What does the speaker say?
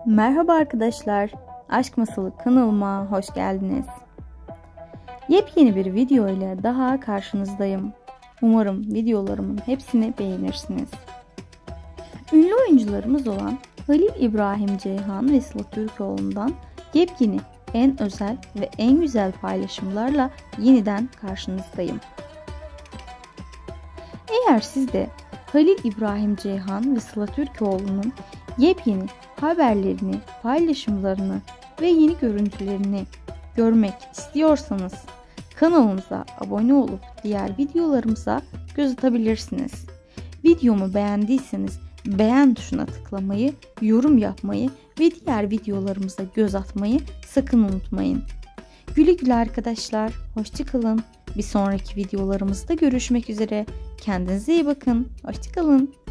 Merhaba arkadaşlar, Aşk Masalı kanalıma hoş geldiniz. Yepyeni bir video ile daha karşınızdayım. Umarım videolarımın hepsini beğenirsiniz. Ünlü oyuncularımız olan Halil İbrahim Ceyhan ve Sıla Türkoğlu'ndan yepyeni, en özel ve en güzel paylaşımlarla yeniden karşınızdayım. Eğer siz de Halil İbrahim Ceyhan ve Sıla Türkoğlu'nun yepyeni haberlerini, paylaşımlarını ve yeni görüntülerini görmek istiyorsanız kanalımıza abone olup diğer videolarımıza göz atabilirsiniz. Videomu beğendiyseniz beğen tuşuna tıklamayı, yorum yapmayı ve diğer videolarımıza göz atmayı sakın unutmayın. Güle güle arkadaşlar, hoşça kalın. Bir sonraki videolarımızda görüşmek üzere. Kendinize iyi bakın. Hoşça kalın.